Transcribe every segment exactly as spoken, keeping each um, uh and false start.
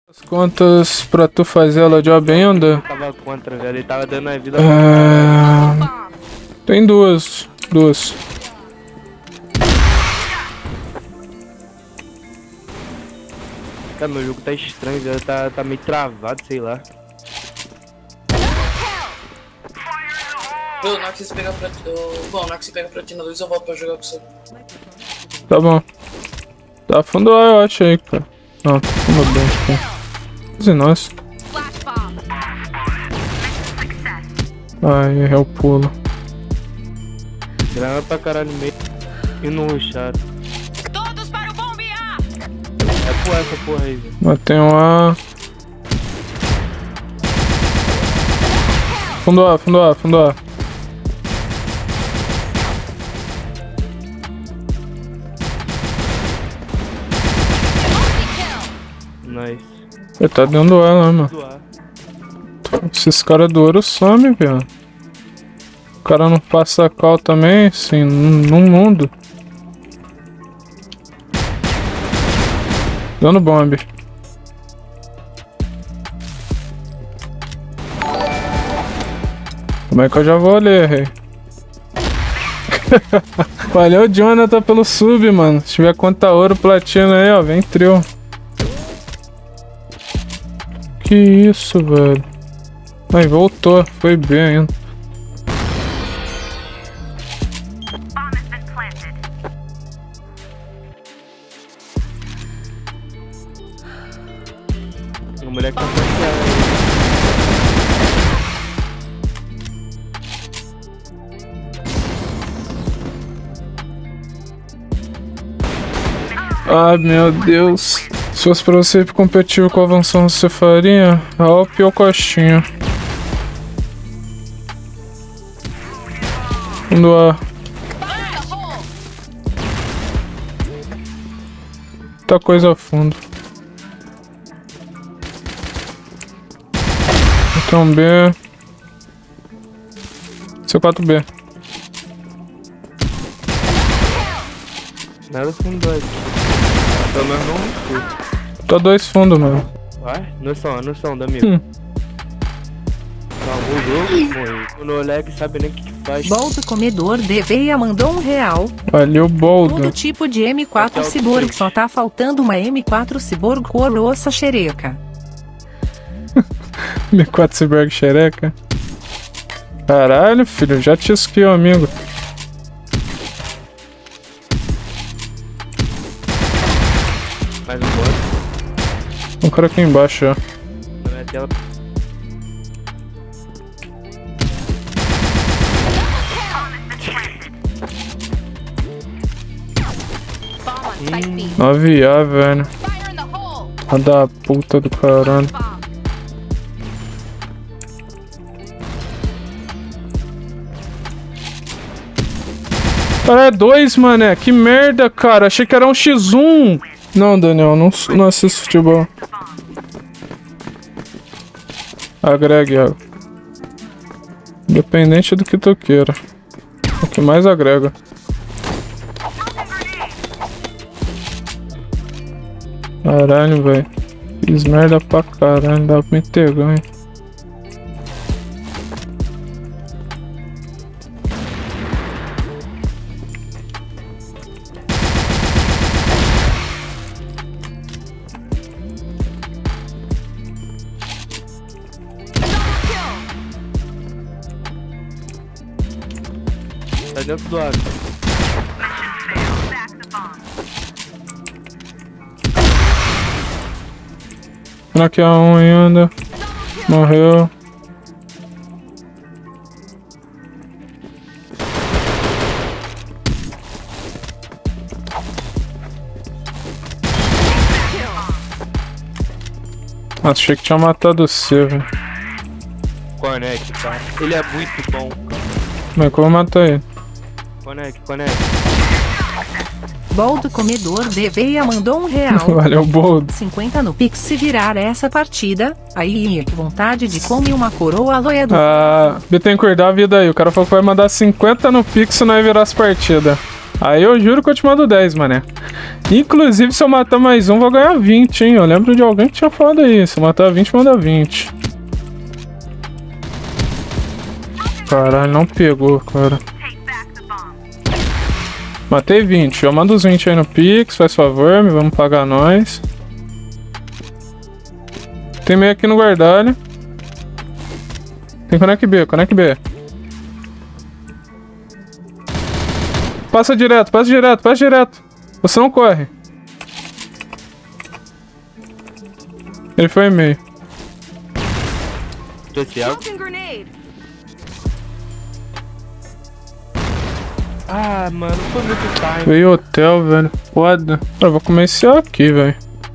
As contas pra tu fazer ela job ainda? Eu tava contra, velho. Ele tava dando a vida. Ah, tem duas. Duas. Cara, meu jogo tá estranho, velho. Tá, tá meio travado, sei lá. Bom, na hora que você pegar pra... Bom, na hora que você pega platina dois, eu volto pra jogar com você. Tá bom. Tá fundo A, eu acho aí, cara. Não, tá fundo bem aqui. Nossa. Ai, é o pulo. Granada pra caralho meio. E no rushado. Todos para o bombear! É por essa porra aí, velho. Matei um A. Fundo A, fundo A, fundo A. Nice. Ele tá dentro do A lá, mano. Do ar. Esses caras do ouro somem, velho. O cara não passa cal também, assim, no mundo. Dando bomb. Como é que eu já vou ler, rei? Valeu, Jonathan, pelo sub, mano. Se tiver conta ouro, platina aí, ó, vem trio. Que isso, velho. Ai, voltou. Foi bem ainda. O moleque tá fechado. Ai, meu Deus. Se fosse pra você ir competir com a avanção, você faria? Alp ou Coxinha? Fundo A. Muita coisa ao fundo. Então B. C quatro B. Nada fundo dois. Pelo menos não escuro. Tá dois fundos, mano. Vai, noção, noção da amigo. Hum. Salvou o jogo, morreu. O Noleg sabe nem o que, que faz. Boldo Comedor de Veia mandou um real. Valeu, Boldo. Todo tipo de M quatro Cyborg, só tá faltando uma M quatro Cyborg coroça xereca. M quatro Cyborg xereca. Caralho, filho, já te esquiou, amigo. Mais um bot. Um cara aqui embaixo, ó. Na minha tela. Hum. nove A, velho. Fire in the hole! A da puta do caralho. Bomb. Cara, é dois, mané. Que merda, cara. Achei que era um xis um. Não, Daniel, não, não assisto futebol. Agregue, ó. Independente do que tu queira. O que mais agrega. Caralho, velho. Fiz merda pra caralho. Dá pra me ter ganho. Tá dentro do ar. Aqui a um ainda. Morreu. Nossa, achei que tinha matado o C, velho. Conect, tá? Ele é muito bom. Como é que eu vou matar ele? Conect, conect. Boldo Comedor de Veia mandou um real. Valeu, Boldo. cinquenta no Pix se virar essa partida. Aí, que vontade de comer uma coroa loia do... Ah, Bittencourt, dá a vida aí. O cara falou que vai mandar cinquenta no Pix se não virar as partidas. Aí eu juro que eu te mando dez, mané. Inclusive, se eu matar mais um, vou ganhar vinte, hein? Eu lembro de alguém que tinha falado aí. Se eu matar vinte, manda vinte. Caralho, não pegou, cara. Matei vinte. Eu mando os vinte aí no Pix, faz favor, me vamos pagar nós. Tem meio aqui no guardalho. Tem Conec B, Conec B. Passa direto, passa direto, passa direto. Você não corre. Ele foi em meio. Tô cego. Smoking grenade. Ah, mano, foi muito time. Veio hotel, velho. Foda. Eu vou comer esse aqui, velho.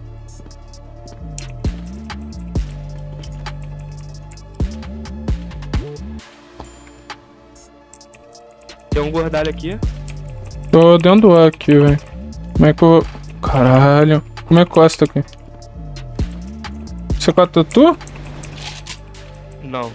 Tem um gordalho aqui. Tô dentro do ar aqui, velho. Como é que eu... Caralho. Como é que costa aqui? Você corta tu? Não.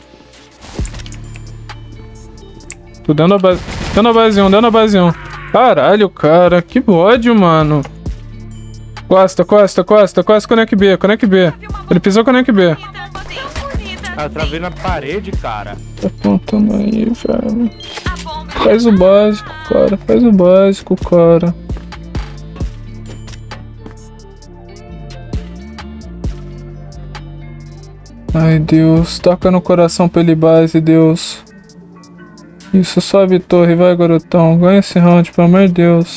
Tô dentro da base... Dentro da base um, dentro da base um. Caralho, cara. Que ódio, mano. Costa, costa, costa, costa, Conec B, Conec B. Ele pisou Conec B. Ah, eu travei na parede, cara. Tá apontando aí, velho. A bomba. Faz o básico, cara. Faz o básico, cara. Ai, Deus. Toca no coração pra ele base, Deus. Isso, sobe torre. Vai, garotão. Ganha esse round, pelo amor de Deus.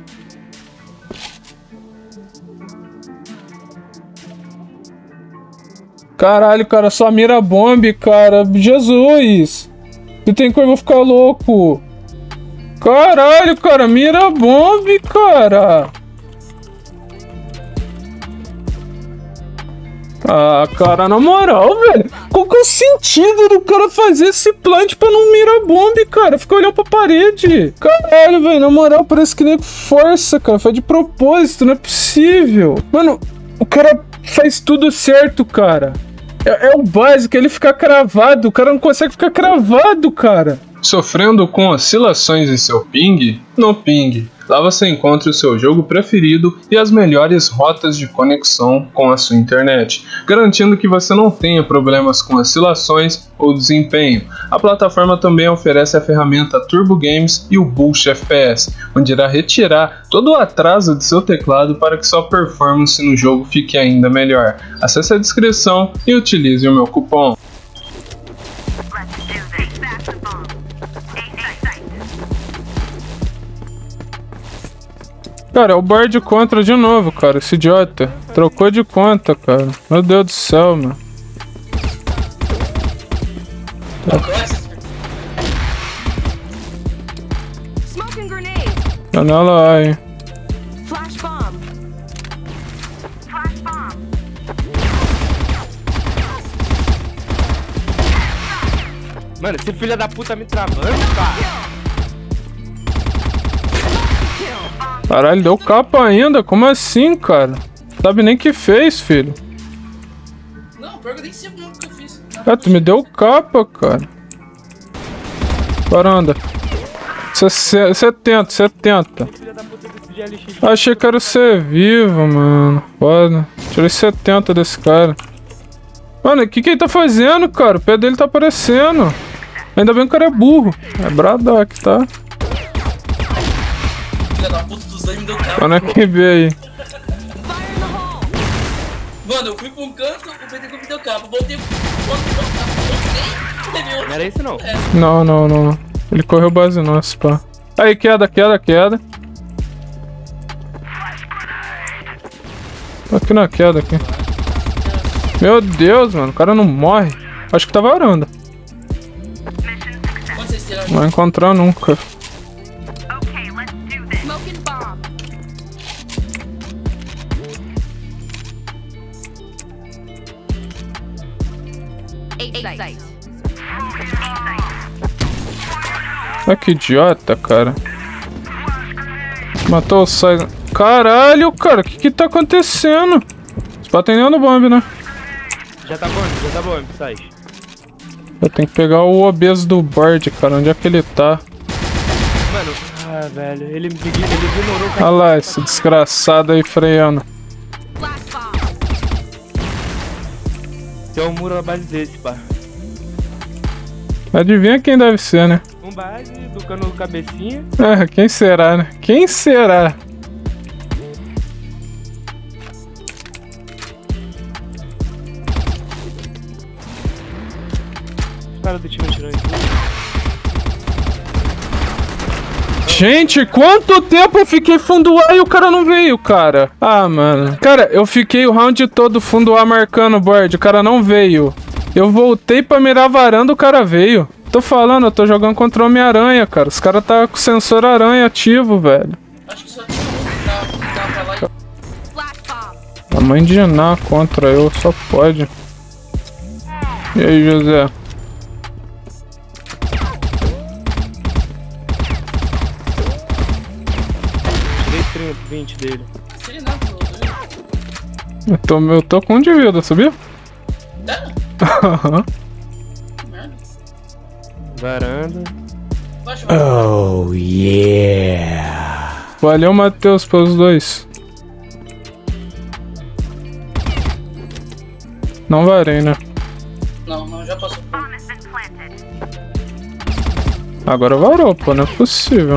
Caralho, cara. Só mira bombe, cara. Jesus. Se tem coisa, eu vou ficar louco. Caralho, cara. Mira bombe, cara. Ah, cara, na moral, velho. Qual que é o sentido do cara fazer esse plant pra não mirar bombe, cara? Fica olhando pra parede. Caralho, velho, na moral, parece que nem força, cara. Foi de propósito, não é possível. Mano, o cara faz tudo certo, cara. É, é o básico, ele ficar cravado. O cara não consegue ficar cravado, cara. Sofrendo com oscilações em seu ping? No Ping. Lá você encontra o seu jogo preferido e as melhores rotas de conexão com a sua internet, garantindo que você não tenha problemas com oscilações ou desempenho. A plataforma também oferece a ferramenta Turbo Games e o Boost F P S, onde irá retirar todo o atraso de seu teclado para que sua performance no jogo fique ainda melhor. Acesse a descrição e utilize o meu cupom. Cara, é o board contra de novo, cara. Esse idiota. Trocou de conta, cara. Meu Deus do céu, mano. Smoking grenade. Janela A, hein. Flash bomb. Flash bomb. Mano, esse filho da puta me travando, cara. Caralho, deu capa ainda? Como assim, cara? Sabe nem que fez, filho. Não, pior que eu nem sei como que eu fiz. É, tu me deu capa, cara. Varanda. setenta, setenta. Filho da puta desse G L X. Achei que era ser vivo, mano. Foda. Tirei setenta desse cara. Mano, o que que ele tá fazendo, cara? O pé dele tá aparecendo. Ainda bem que o cara é burro. É Braddock, tá? Filha da puta dos dois me deu cabo. Olha que vê aí. Fire in the hole. Mano, eu fui pra um canto, o P T me deu cabo. Voltei pro outro, me deu cabo. Voltei, levei outro. Não era isso, não. Não, não, não. Ele correu base nossa, pá. Aí, queda, queda, queda. Aqui na queda, aqui. Meu Deus, mano. O cara não morre. Acho que tá varanda. Quando vocês tiraram? Não vai encontrar nunca. Smoking bomb. Eight sight. Ah, que idiota, cara. Matou o Sai. Caralho, cara. O que que tá acontecendo? Você tá atendendo o bomb, né? Já tá bom, já tá bom, sai. Eu tenho que pegar o obeso do board, cara. Onde é que ele tá? Mano, Ah, velho, ele, ele ignorou o cara. Olha lá, esse desgraçado aí freando. Flash bomb. Tem um muro na base desse, pá. Adivinha quem deve ser, né? Um base, do cano cabecinha. É, quem será, né? Quem será? Os caras do time tirando isso. Gente, quanto tempo eu fiquei fundo A e o cara não veio, cara? Ah, mano. Cara, eu fiquei o round todo fundo A marcando o board, o cara não veio. Eu voltei pra mirar a varanda, o cara veio. Tô falando, eu tô jogando contra o Homem-Aranha, cara. Os caras tá com o sensor aranha ativo, velho. Acho que só tinha um que dá, que dá pra lá e... Flash bomb. A mãe de Ná contra eu, só pode. E aí, José? Tirei trinta, vinte dele. Seria nada, pô. Eu tô, eu tô com um de vida, sabia? Tá? Merda. Varanda. Baixa, vai. Oh, yeah. Valeu, Matheus, pelos dois. Não varei, né? Não, não, já passou. Agora varou, pô, não é possível.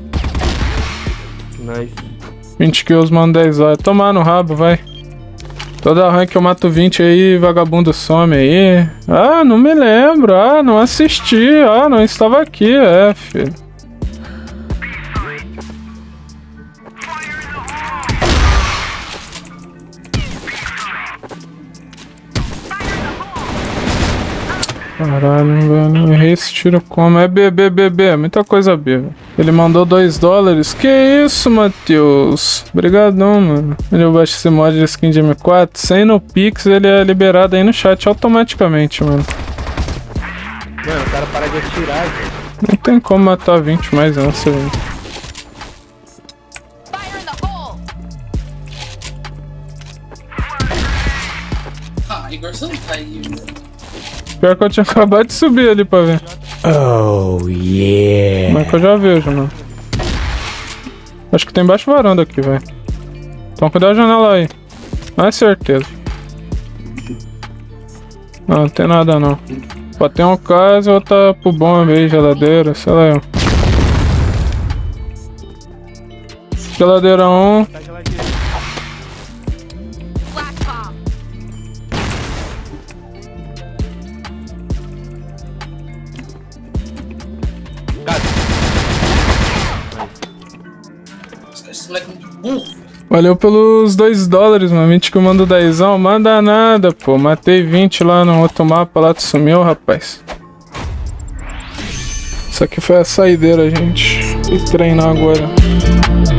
Nice. vinte kills, mano, dez lá. Tomar no rabo, vai. Toda rank eu mato vinte aí, vagabundo some aí. Ah, não me lembro. Ah, não assisti. Ah, não estava aqui. É, filho. Caralho, velho. Errei esse tiro como? É B, B, B, B. Muita coisa B, velho. Ele mandou dois dólares. Que isso, Matheus? Obrigadão, mano. Eu baixo esse mod de skin de M quatro. Sem no Pix, ele é liberado aí no chat automaticamente, mano. Mano, o cara para de atirar, velho. Não tem como matar vinte mais essa, velho. Fire in the hole. Ah, Igor, você não tá aí, velho. Pior que eu tinha acabado de subir ali pra ver. Oh, yeah. Mas que eu já vejo, mano. Acho que tem baixo varanda aqui, velho. Então cuidado a janela aí. Não é certeza. Não, não tem nada não. Pode ter um caso, outra pro bomba aí, geladeira, sei lá eu. Geladeira um. Tá geladinho. Flash bomb. Esse moleque é muito burro. Valeu pelos dois dólares, mano. vinte que eu mando dezão. Manda nada, pô. Matei vinte lá no outro mapa, lá tu sumiu, rapaz. Isso aqui foi a saideira, gente. Vou treinar agora.